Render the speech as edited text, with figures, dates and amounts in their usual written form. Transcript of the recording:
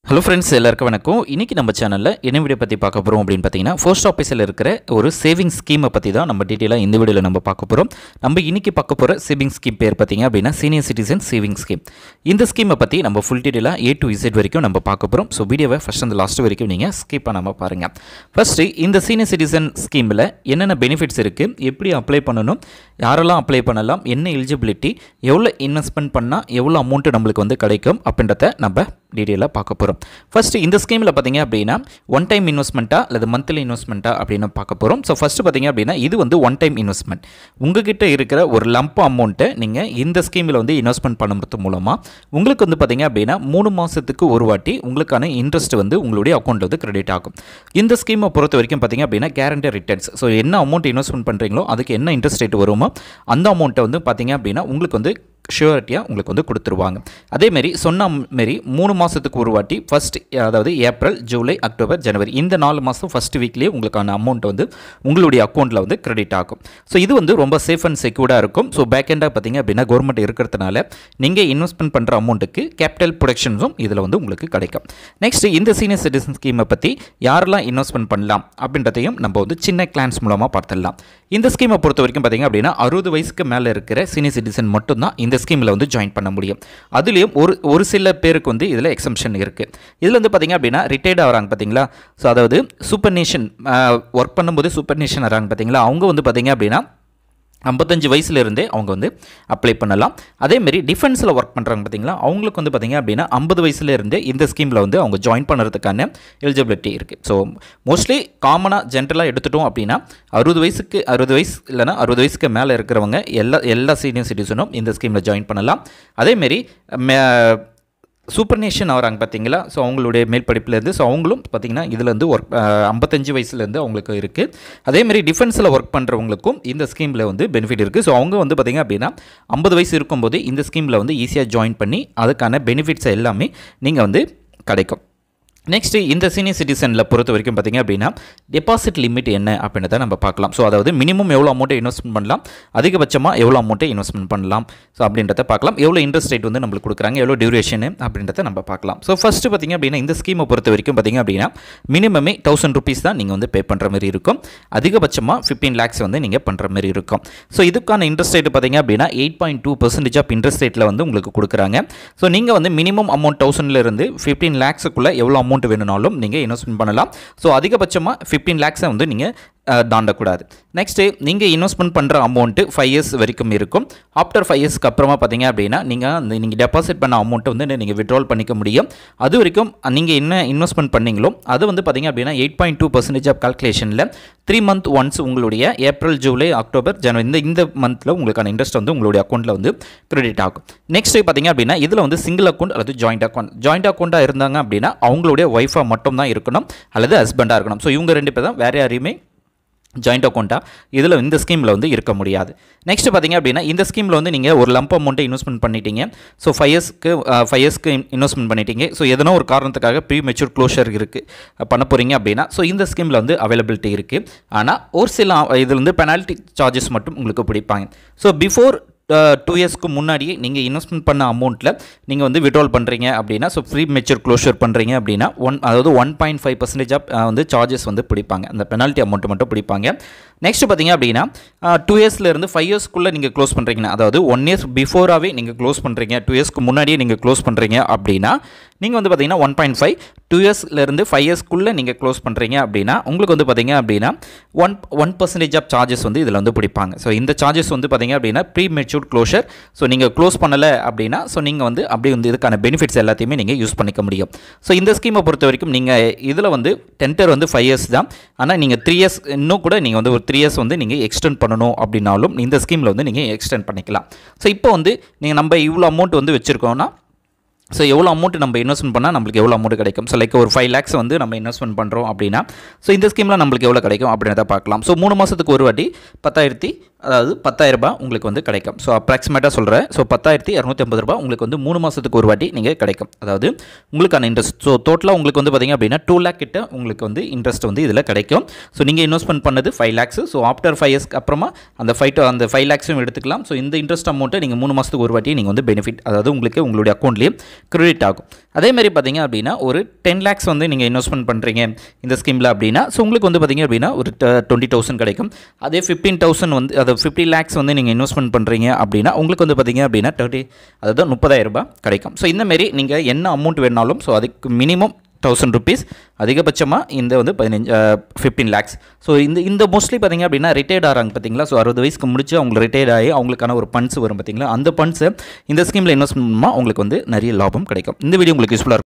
Hello friends, எல்லாருக்கும் வணக்கம். இன்றைக்கி நம்ம சேனலில் என்ன வீடியோ பற்றி பார்க்க போகிறோம் அப்படின்னு பார்த்தீங்கன்னா, போஸ்ட் ஆஃபீஸில் இருக்கிற ஒரு சேவிங் ஸ்கீமை பற்றி தான் நம்ம டீட்டெயிலாக இந்த வீடியோவில் நம்ம பார்க்க போகிறோம். நம்ம இன்றைக்கி பார்க்க போகிற சேவிங் ஸ்கீம் பேர் பார்த்திங்க அப்படின்னா சீனியர் சிட்டிசன் சேவிங் ஸ்கீம். இந்த ஸ்கீமை பற்றி நம்ம ஃபுல் டீட்டெயிலாக A to Z வரைக்கும் நம்ம பார்க்க போகிறோம். ஸோ வீடியோவை ஃபஸ்ட் அந்த லாஸ்ட் வரைக்கும் நீங்கள் ஸ்கிப் பண்ணாமல் பாருங்கள். ஃபஸ்ட்டு இந்த சீனியர் சிட்டிசன் ஸ்கீமில் என்னென்ன பெனிஃபிட்ஸ் இருக்குது, எப்படி அப்ளை பண்ணணும், யாரெல்லாம் அப்ளை பண்ணலாம், என்ன எலிஜிபிலிட்டி, எவ்வளோ இன்வெஸ்ட்மெண்ட் பண்ணால் எவ்வளோ அமௌண்ட்டு நம்மளுக்கு வந்து கிடைக்கும் அப்படின்றத நம்ம டீட்டெயிலாக பார்க்க போகிறோம். ஃபஸ்ட்டு இந்த ஸ்கீமில் பார்த்தீங்க அப்படின்னா ஒன் டைம் இன்வெஸ்ட்மெண்ட்டா அல்லது மந்த்லி இன்வெஸ்ட்மெண்ட்டா அப்படின்னு பார்க்க போகிறோம். ஸோ ஃபஸ்ட்டு பார்த்தீங்க அப்படின்னா இது வந்து ஒன் டைம் இன்வெஸ்ட்மெண்ட். உங்ககிட்ட இருக்கிற ஒரு லம்ப் அமௌண்ட்டை நீங்கள் இந்த ஸ்கீமில் வந்து இன்வெஸ்ட்மெண்ட் பண்ணுறது மூலமாக உங்களுக்கு வந்து பார்த்தீங்க அப்படின்னா 3 மாதத்துக்கு ஒரு வாட்டி உங்களுக்கான இன்ட்ரெஸ்ட் வந்து உங்களுடைய அக்கௌண்ட்டில் வந்து கிரெடிட் ஆகும். இந்த ஸ்கீமை பொறுத்த வரைக்கும் பார்த்தீங்க அப்படின்னா கேரண்டி ரிட்டர்ன்ஸ். ஸோ என்ன அமௌண்ட் இன்வெஸ்ட்மெண்ட் பண்ணுறீங்களோ அதுக்கு என்ன இன்ட்ரெஸ்ட் ரேட் வருமோ அந்த அமௌண்ட்டை வந்து பார்த்தீங்க அப்படின்னா உங்களுக்கு வந்து ஷூரிட்டியாக உங்களுக்கு வந்து கொடுத்துருவாங்க. அதேமாரி சொன்ன மாரி 3 மாதத்துக்கு ஒரு வாட்டி ஃபஸ்ட், அதாவது ஏப்ரல், ஜூலை, அக்டோபர், ஜனவரி இந்த 4 மாதம் ஃபஸ்ட் வீக்லேயே உங்களுக்கான அமௌண்ட் வந்து உங்களுடைய அக்கௌண்ட்டில் வந்து கிரெடிட் ஆகும். ஸோ இது வந்து ரொம்ப சேஃப் அண்ட் செக்யூர்டாக இருக்கும். ஸோ பேக் எண்டாக பார்த்தீங்க அப்படின்னா கவர்மெண்ட் இருக்கிறதுனால நீங்கள் இன்வெஸ்ட்மெண்ட் பண்ணுற அமௌண்ட்டுக்கு கேபிட்டல் ப்ரொடெக்ஷன்ஸும் இதில் வந்து உங்களுக்கு கிடைக்கும். நெக்ஸ்ட் இந்த சீனியர் சிட்டிசன் ஸ்கீமை பற்றி யாரெல்லாம் இன்வெஸ்ட்மெண்ட் பண்ணலாம் அப்படின்றதையும் நம்ம வந்து சின்ன கிளான்ஸ் மூலமாக பார்த்துடலாம். இந்த ஸ்கீமை பொறுத்த வரைக்கும் பார்த்தீங்க அப்படின்னா 60 வயசுக்கு மேலே இருக்கிற சீனியர் சிட்டிசன் மட்டும்தான் இந்த ஸ்கீமில் வந்து ஜாயின் பண்ண முடியும். அதுலேயும் ஒரு சில பேருக்கு வந்து இதில் எக்ஸம்ஷன் இருக்குது. இதில் வந்து பார்த்திங்க அப்படின்னா ரிட்டையர்ட் ஆகிறாங்க பார்த்தீங்களா. ஸோ அதாவது சூப்பர் நேஷன் ஒர்க் பண்ணும்போது சூப்பர் நேஷன் ஆகிறாங்க பார்த்தீங்களா, அவங்க வந்து பார்த்திங்க அப்படின்னா 55 வயசுலேருந்தே அவங்க வந்து அப்ளை பண்ணலாம். அதேமாரி டிஃபென்ஸில் ஒர்க் பண்ணுறாங்க பார்த்தீங்களா, அவங்களுக்கு வந்து பார்த்திங்க அப்படின்னா 50 வயசுலேருந்தே இந்த ஸ்கீமில் வந்து அவங்க ஜாயின் பண்ணுறதுக்கான எலிஜிபிலிட்டி இருக்குது. ஸோ மோஸ்ட்லி காமனாக ஜென்ரலாக எடுத்துட்டோம் அப்படின்னா 60 வயசு இல்லைனா 60 வயசுக்கு மேலே இருக்கிறவங்க எல்லா சீனியர் சிட்டிசனும் இந்த ஸ்கீமில் ஜாயின் பண்ணலாம். அதேமாரி சூப்பர் நேஷன் ஆகிறாங்க பார்த்தீங்களா, ஸோ அவங்களுடைய மேல் படிப்புலேருந்து, ஸோ அவங்களும் பார்த்திங்கன்னா இதில் வந்து 55 வயசுலேருந்து அவங்களுக்கு இருக்குது. அதேமாதிரி டிஃபென்ஸில் ஒர்க் பண்ணுறவங்களுக்கும் இந்த ஸ்கீமில் வந்து பெனிஃபிட் இருக்குது. ஸோ அவங்க வந்து பார்த்திங்க அப்படின்னா 50 வயசு இருக்கும்போது இந்த ஸ்கீமில் வந்து ஈஸியாக ஜாயின் பண்ணி அதுக்கான பெனிஃபிட்ஸ் எல்லாமே நீங்கள் வந்து கிடைக்கும். நெக்ஸ்ட்டு இந்த சீனியர் சிட்டிசனில் பொறுத்த வரைக்கும் பார்த்திங்க அப்படின்னா டெபாசிட் லிமிட் என்ன அப்படின்றத நம்ம பார்க்கலாம். ஸோ அதாவது மினிமம் எவ்வளோ அமௌண்ட்டை இன்வெஸ்ட்மெண்ட் பண்ணலாம், அதிகபட்சமாக எவ்வளோ அமௌண்ட்டை இன்வெஸ்ட்மெண்ட் பண்ணலாம், ஸோ அப்படின்றத பார்க்கலாம். எவ்வளோ இன்ட்ரெஸ்ட் ரேட் வந்து நம்மளுக்கு கொடுக்குறாங்க, எவ்வளோ டியூரேஷனு அப்படின்றத நம்ம பார்க்கலாம். ஸோ ஃபஸ்ட்டு பார்த்திங்க அப்படின்னா இந்த ஸ்கீமை பொறுத்த வரைக்கும் பார்த்திங்க அப்படின்னா மினிமமே 1000 rupees தான் நீங்கள் வந்து பே பண்ணுற மாதிரி இருக்கும். அதிகபட்சமாக 15 lakhs வந்து நீங்கள் பண்ணுற மாதிரி இருக்கும். ஸோ இதுக்கான இன்ட்ரெஸ்ட் ரேட் பார்த்திங்க அப்படின்னா 8.2% ஆஃப் இன்ட்ரெஸ்ட் ரேட்டில் வந்து உங்களுக்கு கொடுக்குறாங்க. ஸோ நீங்கள் வந்து மினிமம் அமௌண்ட் 1000லேருந்து 15 lakhsக்குள்ளே எவ்வளோ அமௌண்ட் வேணும்னாலும் நீங்கள் இன்வெஸ்ட்மெண்ட் பண்ணலாம். ஸோ அதிகபட்சமாக 15 lakhs வந்து நீங்கள் தாண்டக்கூடாது. நெக்ஸ்ட்டு நீங்கள் இன்வெஸ்ட்மெண்ட் பண்ணுற அமௌண்ட்டு 5 years வரைக்கும் இருக்கும். ஆஃப்டர் 5 yearsக்கு அப்புறமா பார்த்தீங்க அப்படின்னா நீங்கள் டெபாசிட் பண்ண அமௌண்ட்டை வந்து நீங்கள் விட்ரால் பண்ணிக்க முடியும். அது வரைக்கும் நீங்கள் என்ன இன்வெஸ்ட்மெண்ட் பண்ணீங்களோ அது வந்து பார்த்தீங்க அப்படின்னா 8.2% ஆஃப் கால்குலேஷனில் 3 month ஒன்ஸ் உங்களுடைய ஏப்ரல், ஜூலை, அக்டோபர், ஜனவரி இந்த மந்தில் உங்களுக்கான இன்ட்ரெஸ்ட் வந்து உங்களுடைய அக்கௌண்ட்டில் வந்து கிரெடிட் ஆகும். நெக்ஸ்ட்டு பார்த்தீங்க அப்படின்னா இதில் வந்து சிங்கிள் அக்கௌண்ட் அல்லது ஜாயிண்ட் அக்கௌண்ட்டாக இருந்தாங்க அப்படின்னா அவங்களுடைய ஒய்ஃபாக மட்டும் தான் இருக்கணும் அல்லது ஹஸ்பண்டாக இருக்கணும். ஸோ இவங்க 2 பேர் தான், வேறு யாரையுமே ஜாயிண்ட் அக்கௌண்ட்டாக இதில் இந்த ஸ்கீமில் வந்து இருக்க முடியாது. நெக்ஸ்ட் பார்த்திங்க அப்படின்னா இந்த ஸ்கீமில் வந்து நீங்கள் ஒரு லம்ப் அமௌண்ட்டை இன்வெஸ்ட்மெண்ட் பண்ணிட்டீங்க. ஸோ 5 yearsக்கு இன்வெஸ்ட்மெண்ட் பண்ணிட்டீங்க. ஸோ எதனா ஒரு காரணத்துக்காக ப்ரீ மெச்சூர் க்ளோஷர் இருக்குது பண்ண போகிறீங்க அப்படின்னா ஸோ இந்த ஸ்கீமில் வந்து அவைலபிலிட்டி இருக்குது. ஆனால் ஒரு சில இதில் வந்து பெனால்ட்டி சார்ஜஸ் மட்டும் உங்களுக்கு பிடிப்பாங்க. ஸோ பிஃபோர் 2 yearsக்கு முன்னாடியே நீங்கள் இன்வெஸ்ட்மெண்ட் பண்ண அமௌண்ட்டில் நீங்கள் வந்து விட்ரால் பண்ணுறீங்க அப்படின்னா, ஸோ ஃப்ரீ மெச்சூர் க்ளோஷர் பண்ணுறீங்க அப்படின்னா அதாவது 1.5% ஆஃப் வந்து சார்ஜஸ் வந்து பிடிப்பாங்க. அந்த பெனால்ட்டி அமௌண்ட்டு மட்டும் பிடிப்பாங்க. நெக்ஸ்ட் பார்த்தீங்க அப்படின்னா 2 yearsலேருந்து 5 yearsக்குள்ளே நீங்கள் க்ளோஸ் பண்ணுறீங்கன்னா, அதாவது 1 year பிஃபோராகவே நீங்கள் க்ளோஸ் பண்ணுறீங்க, 2 yearsக்கு முன்னாடியே நீங்கள் க்ளோஸ் பண்ணுறீங்க அப்படின்னா நீங்கள் வந்து பார்த்தீங்கன்னா 1.5, 2 yearsலேருந்து 5 yearsக்குள்ளே நீங்கள் க்ளோஸ் பண்ணுறீங்க அப்படின்னா உங்களுக்கு வந்து பார்த்தீங்க அப்படின்னா 1% ஆஃப் சார்ஜஸ் வந்து இதில் வந்து பிடிப்பாங்க. ஸோ இந்த சார்ஜஸ் வந்து பார்த்தீங்க அப்படின்னா ப்ரீ மெச்சூர் க்ளோஷர். ஸோ நீங்கள் க்ளோஸ் பண்ணலை அப்படின்னா ஸோ நீங்கள் வந்து அப்படி வந்து இதுக்கான பெனிஃபிட்ஸ் எல்லாத்தையுமே நீங்கள் யூஸ் பண்ணிக்க முடியும். ஸோ இந்த ஸ்கீமை பொறுத்த வரைக்கும் நீங்கள் இதில் வந்து டென்டர் வந்து 5 years தான். ஆனால் நீங்கள் 3 years இன்னும் கூட நீங்கள் வந்து ஒரு 3 years வந்து நீங்கள் எக்ஸ்டெண்ட் பண்ணணும் அப்படின்னாலும் இந்த ஸ்கீமில் வந்து நீங்கள் எக்ஸ்டெண்ட் பண்ணிக்கலாம். ஸோ இப்போ வந்து நீங்கள் நம்ம இவ்வளோ அமௌண்ட் வந்து வச்சுருக்கோன்னா ஸோ எவ்வளோ அமௌண்ட் நம்ம இன்வெஸ்ட்மெண்ட் பண்ணால் நம்மளுக்கு எவ்வளோ அமௌண்ட் கிடைக்கும். ஸோ லைக் ஒரு 5 lakhs வந்து நம்ம இன்வெஸ்ட்மெண்ட் பண்ணுறோம் அப்படின்னா ஸோ இந்த ஸ்கீமில் நம்மளுக்கு எவ்வளோ கிடைக்கும் அப்படின்றத பார்க்கலாம். ஸோ 3 மாதத்துக்கு ஒரு வாட்டி 10,000 ரூபாய் உங்களுக்கு வந்து கிடைக்கும். ஸோ அப்ராக்சிமேட்டாக சொல்கிறேன். ஸோ 10,250 ரூபாய் உங்களுக்கு வந்து 3 மாதத்துக்கு ஒரு வாட்டி நீங்கள் கிடைக்கும். அதாவது உங்களுக்கான இன்ட்ரெஸ்ட். ஸோ டோட்டலாக உங்களுக்கு வந்து பார்த்திங்க அப்படின்னா 2 lakh கிட்ட உங்களுக்கு வந்து இன்ட்ரெஸ்ட் வந்து இதில் கிடைக்கும். ஸோ நீங்கள் இன்வெஸ்ட்மெண்ட் பண்ணது 5 lakhs. ஸோ ஆஃப்டர் 5 yearsக்கு அப்புறமா அந்த 5 lakhs எடுத்துக்கலாம். ஸோ இந்த இன்ட்ரெஸ்ட் அமௌண்ட்டை நீங்கள் 3 மாதத்துக்கு ஒரு வாட்டி நீங்கள் வந்து பெனிஃபிட், அதாவது உங்களுக்கு உங்களுடைய அக்கௌண்ட்லேயே கிரெடிட் ஆகும். அதேமாதிரி பார்த்தீங்க அப்படின்னா ஒரு 10 lakhs வந்து நீங்கள் இன்வெஸ்ட்மெண்ட் பண்ணுறீங்க இந்த ஸ்கீமில் அப்படின்னா, ஸோ உங்களுக்கு வந்து பார்த்தீங்க அப்படின்னா ஒரு 20,000 கிடைக்கும். அதே 15,000 வந்து அது 50 lakhs வந்து நீங்கள் இன்வெஸ்ட்மெண்ட் பண்ணுறீங்க அப்படின்னா உங்களுக்கு வந்து பார்த்தீங்க அப்படின்னா 30,000 ரூபாய் கிடைக்கும். ஸோ இந்தமாரி நீங்கள் என்ன அமௌண்ட் வேணாலும், ஸோ அதுக்கு மினிமம் 1000 rupees, அதிகபட்சமாக இந்த வந்து 15 lakhs. ஸோ இந்த மோஸ்ட்லி பார்த்தீங்க அப்படின்னா ரிட்டையர்ட் ஆகிறாங்க பார்த்தீங்களா. ஸோ 60 வயசுக்கு முடிச்சு அவங்க ரிட்டையர்ட் ஆகி அவங்களுக்கான ஒரு ஃபண்ட்ஸ் வரும் பார்த்தீங்களா, அந்த ஃபண்ட்ஸை இந்த ஸ்கீமில் இன்வெஸ்ட் பண்ணால் உங்களுக்கு வந்து நிறைய லாபம் கிடைக்கும். இந்த வீடியோ உங்களுக்கு யூஸ்ஃபுல்லாக இருக்கும்.